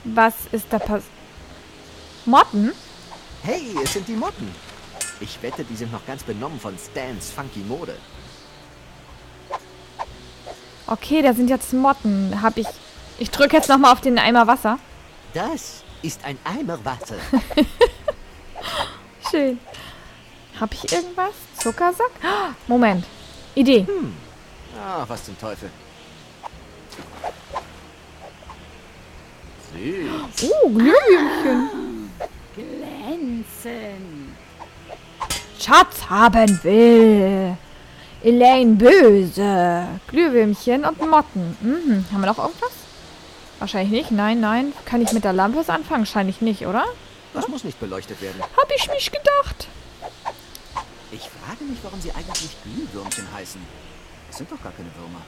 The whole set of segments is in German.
Was ist da passiert? Motten? Hey, es sind die Motten. Ich wette, die sind noch ganz benommen von Stans funky Mode. Okay, da sind jetzt Motten. Ich drücke jetzt nochmal auf den Eimer Wasser. Das ist ein Eimer Wasser. Schön. Habe ich irgendwas? Zuckersack? Moment. Idee. Ah, was zum Teufel. Süß. Glühwürmchen. Glänzen. Schatz haben will. Elaine böse. Glühwürmchen und Motten. Haben wir noch irgendwas? Wahrscheinlich nicht. Nein. Kann ich mit der Lampe was anfangen? Wahrscheinlich nicht, oder? Das muss nicht beleuchtet werden. Hab ich mich gedacht. Ich frage mich, warum sie eigentlich Glühwürmchen heißen. Das sind doch gar keine Würmer.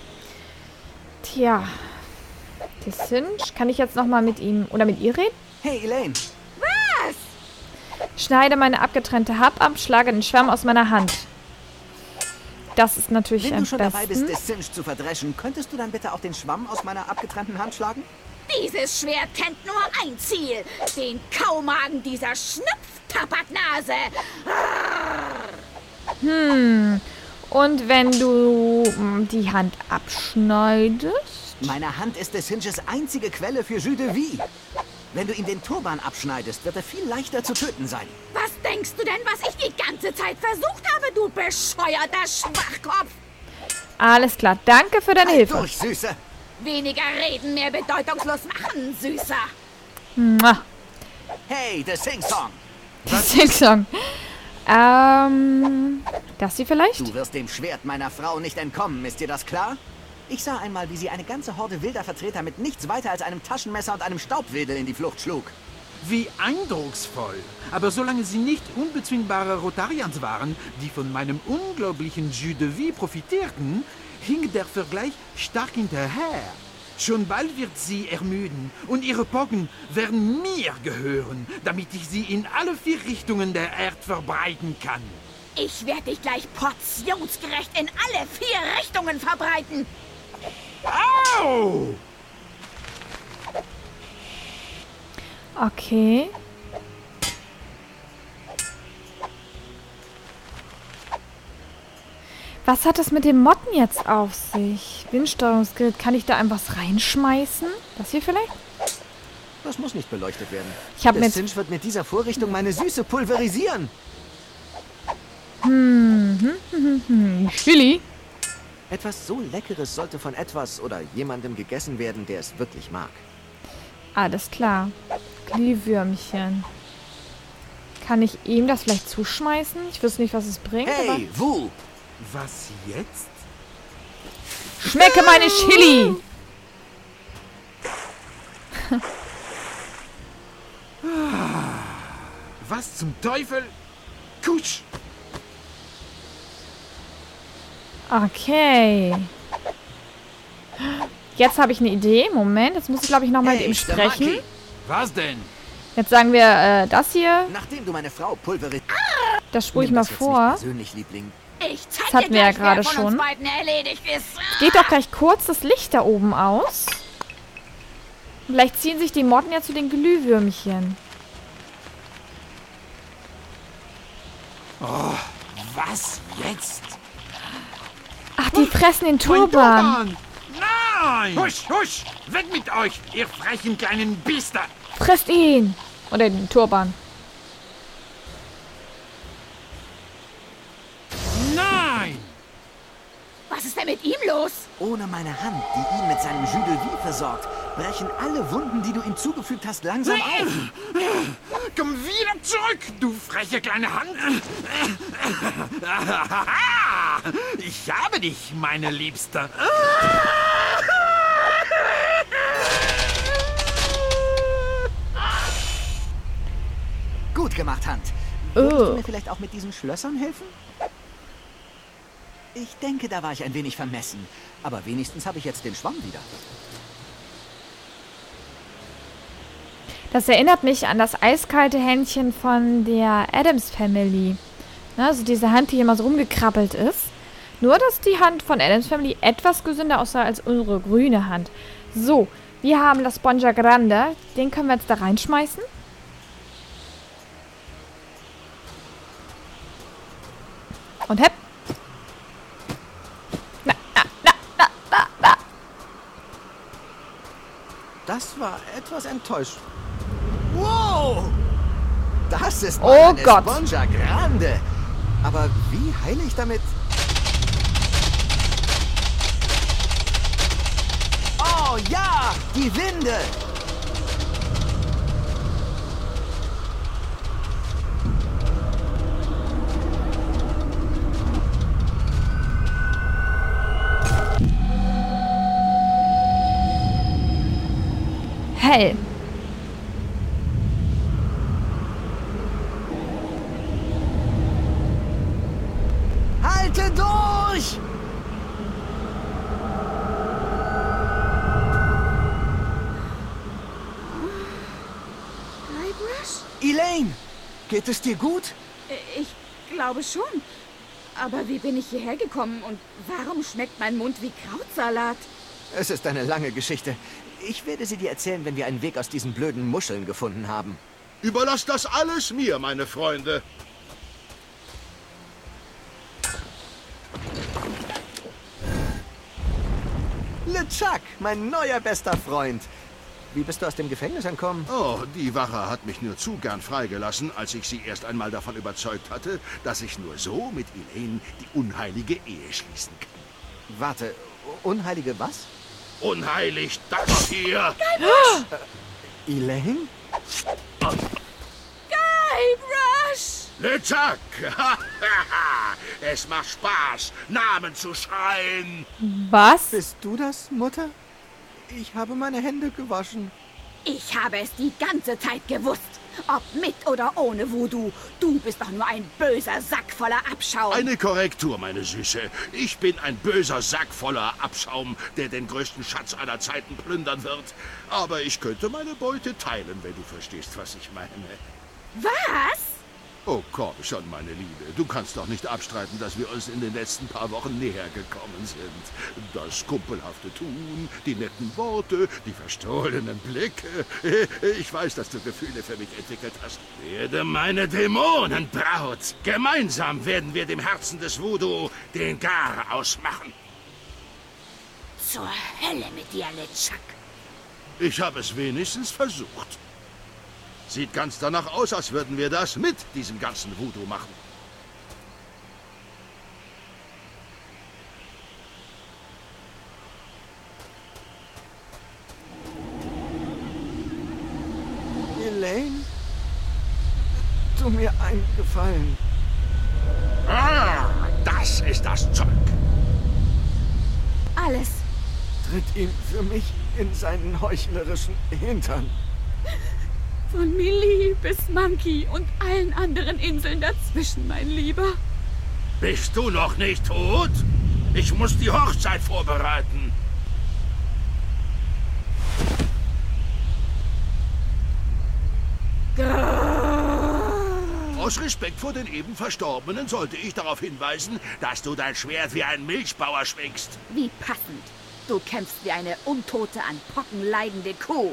Tja. Die Cinch. Kann ich jetzt nochmal mit ihm oder mit ihr reden? Hey, Elaine. Schneide meine abgetrennte Happ ab, schlage den Schwamm aus meiner Hand. Das ist natürlich Wenn am du schon dabei bist, besten. das Cinch zu verdreschen, könntest du dann bitte auch den Schwamm aus meiner abgetrennten Hand schlagen? Dieses Schwert kennt nur ein Ziel. Den Kaumagen dieser Schnupftabaknase. Und wenn du die Hand abschneidest? Meine Hand ist des Cinches einzige Quelle für Jus de Vie. Wenn du ihm den Turban abschneidest, wird er viel leichter zu töten sein. Was denkst du denn, was ich die ganze Zeit versucht habe, du bescheuerter Schwachkopf? Alles klar, danke für deine Hilfe. Durch, Süße. Weniger reden, mehr bedeutungslos machen, Süßer. Mua. Hey, der Sing-Song. Sing-Song. Das hier vielleicht? Du wirst dem Schwert meiner Frau nicht entkommen, ist dir das klar? Ich sah einmal, wie sie eine ganze Horde wilder Vertreter mit nichts weiter als einem Taschenmesser und einem Staubwedel in die Flucht schlug. Wie eindrucksvoll. Aber solange sie nicht unbezwingbare Rotarians waren, die von meinem unglaublichen Jus de Vie profitierten, hing der Vergleich stark hinterher. Schon bald wird sie ermüden und ihre Pocken werden mir gehören, damit ich sie in alle 4 Richtungen der Erde verbreiten kann. Ich werde dich gleich portionsgerecht in alle 4 Richtungen verbreiten. Au! Okay. Was hat es mit den Motten jetzt auf sich? Windsteuerungsgerät, kann ich da einfach was reinschmeißen? Das hier vielleicht? Das muss nicht beleuchtet werden. Ich habe Der mir Cinch wird mit dieser Vorrichtung meine Süße pulverisieren. Chili. Etwas so Leckeres sollte von etwas oder jemandem gegessen werden, der es wirklich mag. Alles klar. Glühwürmchen. Kann ich ihm das vielleicht zuschmeißen? Ich wüsste nicht, was es bringt. Hey, Wu! Was jetzt? Aber schmecke meine Chili! Was zum Teufel? Kutsch! Okay. Jetzt habe ich eine Idee. Moment, jetzt muss ich, glaube ich, nochmal mit ihm sprechen. Stamaki, Was denn? Jetzt sagen wir das hier. nachdem du meine Frau pulverisierst, Das spule ich mal vor. persönlich, Liebling. Ich zeig Das hatten dir wir ja gleich, gerade wer von uns schon. beiden erledigt ist. Geht doch gleich kurz das Licht da oben aus. Vielleicht ziehen sich die Motten ja zu den Glühwürmchen. Was jetzt? Ach, die fressen den Mein Turban. Nein! Husch, husch! Weg mit euch, ihr frechen kleinen Biester! Fresst ihn. Oder den Turban. Nein! Was ist denn mit ihm los? Ohne meine Hand, die ihn mit seinem Jus de Vie versorgt, brechen alle Wunden, die du ihm zugefügt hast, langsam auf. Komm wieder zurück, du freche kleine Hand! Ich habe dich, meine Liebste! Gut gemacht, Hand. Würdest Oh. du mir vielleicht auch mit diesen Schlössern helfen? Ich denke, da war ich ein wenig vermessen. Aber wenigstens habe ich jetzt den Schwamm wieder. Das erinnert mich an das eiskalte Händchen von der Addams Family. Ne, also diese Hand, die hier mal so rumgekrabbelt ist. Nur, dass die Hand von Addams Family etwas gesünder aussah als unsere grüne Hand. So, Wir haben La Spongia Grande. Den können wir jetzt da reinschmeißen. Und hepp. Na. Das war etwas enttäuschend. Wow! Das ist Oh eine Gott. Spongia Grande. Aber wie heile ich damit? Oh ja, die Winde! Hell. Halte durch! Guybrush? Elaine, geht es dir gut? Ich glaube schon. Aber wie bin ich hierher gekommen und warum schmeckt mein Mund wie Krautsalat? Es ist eine lange Geschichte. Ich werde sie dir erzählen, wenn wir einen Weg aus diesen blöden Muscheln gefunden haben. Überlasst das alles mir, meine Freunde. LeChuck, mein neuer bester Freund. Wie bist du aus dem Gefängnis entkommen? Oh, die Wache hat mich nur zu gern freigelassen, als ich sie erst einmal davon überzeugt hatte, dass ich nur so mit Elaine die unheilige Ehe schließen kann. Warte, unheilige was? Unheilig, das hier! Elaine? Guybrush! LeChuck! Es macht Spaß, Namen zu schreien. Was? Bist du das, Mutter? Ich habe meine Hände gewaschen. Ich habe es die ganze Zeit gewusst. Ob mit oder ohne Voodoo. Du bist doch nur ein böser Sack voller Abschaum. Eine Korrektur, meine Süße. Ich bin ein böser Sack voller Abschaum, der den größten Schatz aller Zeiten plündern wird. Aber ich könnte meine Beute teilen, wenn du verstehst, was ich meine. Was? Oh, komm schon, meine Liebe. Du kannst doch nicht abstreiten, dass wir uns in den letzten paar Wochen näher gekommen sind. Das kumpelhafte Tun, die netten Worte, die verstohlenen Blicke. Ich weiß, dass du Gefühle für mich entwickelt hast. Werde meine Dämonenbraut. Gemeinsam werden wir dem Herzen des Voodoo den Garaus machen. Zur Hölle mit dir, LeChuck. Ich habe es wenigstens versucht. Sieht ganz danach aus, als würden wir das mit diesem ganzen Voodoo machen. Elaine? Tu mir einen Gefallen. Ah, das ist das Zeug. Alles. Tritt ihm für mich in seinen heuchlerischen Hintern. Von Millie bis Monkey und allen anderen Inseln dazwischen, mein Lieber. Bist du noch nicht tot? Ich muss die Hochzeit vorbereiten. Aus Respekt vor den eben Verstorbenen sollte ich darauf hinweisen, dass du dein Schwert wie ein Milchbauer schwingst. Wie passend. Du kämpfst wie eine untote, an Pocken leidende Kuh.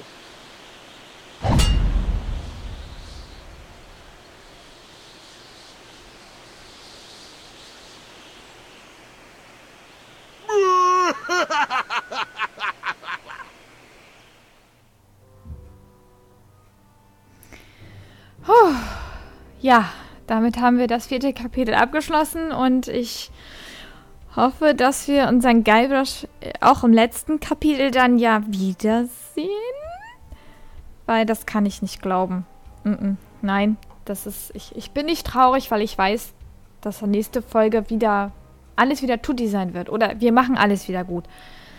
Ja, damit haben wir das 4. Kapitel abgeschlossen und ich hoffe, dass wir unseren Guybrush auch im letzten Kapitel dann ja wiedersehen. Weil das kann ich nicht glauben. Nein, das ist. Ich bin nicht traurig, weil ich weiß, dass die nächste Folge wieder alles wieder tutti sein wird. Oder wir machen alles wieder gut.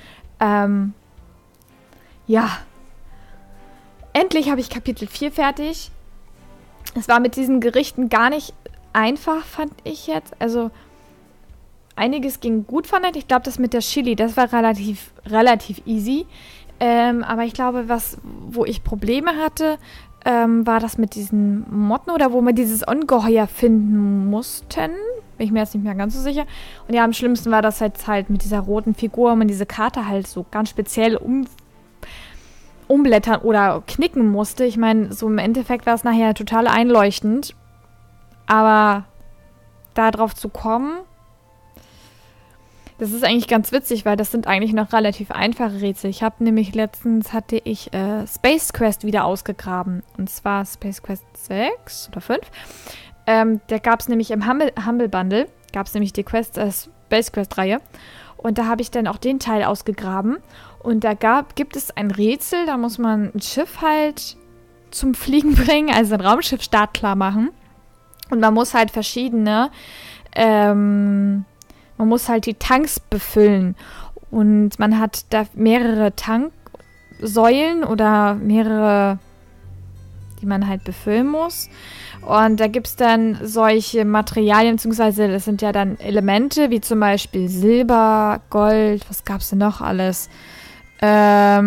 Ja. Endlich habe ich Kapitel 4 fertig. Es war mit diesen Gerichten gar nicht einfach, fand ich jetzt. Also, einiges ging gut, fand ich. Ich glaube, das mit der Chili, das war relativ easy. Aber ich glaube, wo ich Probleme hatte, war das mit diesen Motten oder wo wir dieses Ungeheuer finden mussten. Bin ich mir jetzt nicht mehr ganz so sicher. Und ja, am schlimmsten war das halt mit dieser roten Figur, wo man diese Karte halt so ganz speziell umblättern oder knicken musste. Ich meine, so im Endeffekt war es nachher total einleuchtend. Aber da drauf zu kommen, das ist eigentlich ganz witzig, weil das sind eigentlich noch relativ einfache Rätsel. Ich habe nämlich letztens, hatte ich Space Quest wieder ausgegraben. Und zwar Space Quest 6 oder 5. Da gab es nämlich im Humble Bundle, gab es nämlich die Space Quest-Reihe. Und da habe ich dann auch den Teil ausgegraben. Und da gibt es ein Rätsel, da muss man ein Schiff halt zum Fliegen bringen, also ein Raumschiff startklar machen. Und man muss halt man muss halt die Tanks befüllen. Und man hat da mehrere Tanksäulen oder mehrere, die man halt befüllen muss. Und da gibt es dann solche Materialien, beziehungsweise das sind ja dann Elemente, wie zum Beispiel Silber, Gold, was gab es denn noch alles? Ich weiß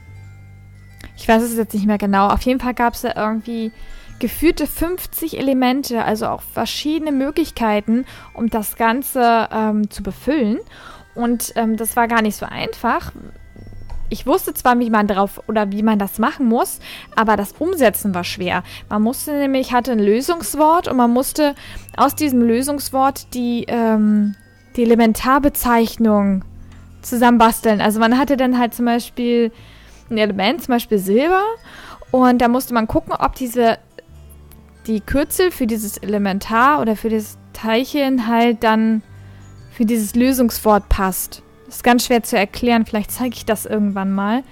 es jetzt nicht mehr genau. Auf jeden Fall gab es da irgendwie geführte 50 Elemente, also auch verschiedene Möglichkeiten, um das Ganze zu befüllen. Und das war gar nicht so einfach. Ich wusste zwar, wie man das machen muss, aber das Umsetzen war schwer. Man hatte ein Lösungswort und man musste aus diesem Lösungswort die Elementarbezeichnung zusammenbasteln. Also man hatte dann halt zum Beispiel ein Element, zum Beispiel Silber, und da musste man gucken, ob die Kürzel für dieses Elementar oder für das Teilchen halt dann für dieses Lösungswort passt. Das ist ganz schwer zu erklären, vielleicht zeige ich das irgendwann mal.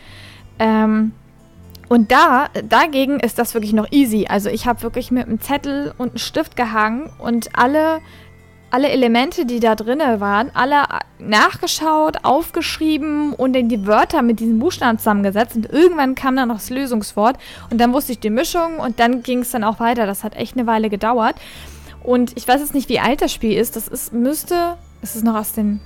Und dagegen ist das wirklich noch easy. Also ich habe wirklich mit einem Zettel und einem Stift gehangen und alle Elemente, die da drin waren, alle nachgeschaut, aufgeschrieben und in die Wörter mit diesen Buchstaben zusammengesetzt. Und irgendwann kam dann noch das Lösungswort und dann wusste ich die Mischung und dann ging es dann auch weiter. Das hat echt eine Weile gedauert. Und ich weiß jetzt nicht, wie alt das Spiel ist. Es ist noch aus den...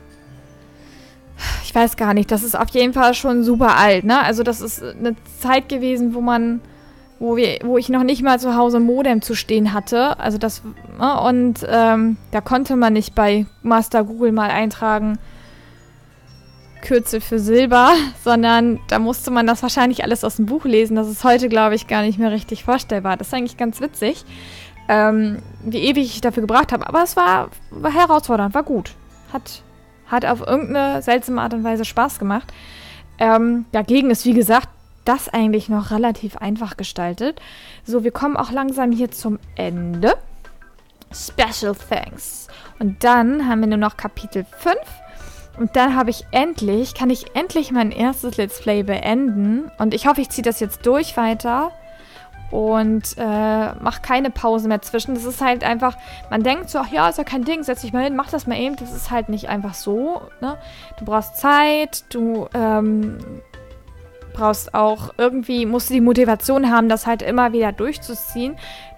Ich weiß gar nicht. Das ist auf jeden Fall schon super alt, ne? Also das ist eine Zeit gewesen, wo ich noch nicht mal zu Hause ein Modem zu stehen hatte. Also das, und da konnte man nicht bei Master Google mal eintragen, Kürzel für Silber, sondern da musste man das wahrscheinlich alles aus dem Buch lesen. Das ist heute, glaube ich, gar nicht mehr richtig vorstellbar. Das ist eigentlich ganz witzig, wie ewig ich dafür gebraucht habe. Aber es war herausfordernd, war gut. Hat auf irgendeine seltsame Art und Weise Spaß gemacht. Dagegen ist, wie gesagt, das eigentlich noch relativ einfach gestaltet. So, wir kommen auch langsam hier zum Ende. Special Thanks. Und dann haben wir nur noch Kapitel 5. Und dann kann ich endlich mein erstes Let's Play beenden. Und ich hoffe, ich ziehe das jetzt durch weiter. Und mache keine Pause mehr zwischen. Das ist halt einfach, man denkt so, ach ja, ist ja kein Ding, setz dich mal hin, mach das mal eben. Das ist halt nicht einfach so, ne? Du brauchst Zeit, du brauchst auch irgendwie, musst du die Motivation haben, das halt immer wieder durchzuziehen.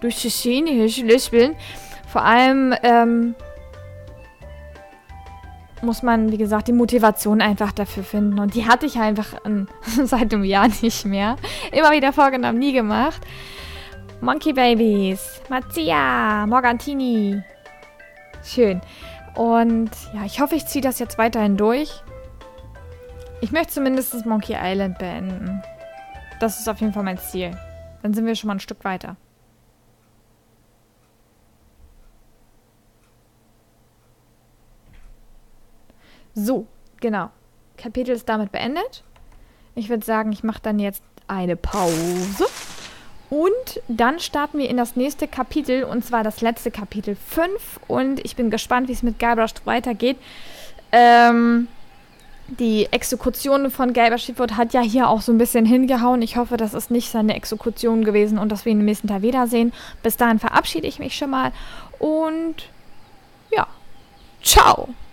Vor allem muss man, wie gesagt, die Motivation einfach dafür finden. Und die hatte ich einfach seit einem Jahr nicht mehr. Immer wieder vorgenommen, nie gemacht. Monkey Babies, Marzia, Morgantini. Schön. Und ja, ich hoffe, ich ziehe das jetzt weiterhin durch. Ich möchte zumindest Monkey Island beenden. Das ist auf jeden Fall mein Ziel. Dann sind wir schon mal ein Stück weiter. So, genau. Kapitel ist damit beendet. Ich würde sagen, ich mache dann jetzt eine Pause. Und dann starten wir in das nächste Kapitel, und zwar das letzte Kapitel 5. Und ich bin gespannt, wie es mit Guybrush weitergeht. Die Exekution von Guybrush Threepwood hat ja hier auch so ein bisschen hingehauen. Ich hoffe, das ist nicht seine Exekution gewesen und dass wir ihn im nächsten Teil wiedersehen. Bis dahin verabschiede ich mich schon mal. Und ja, ciao!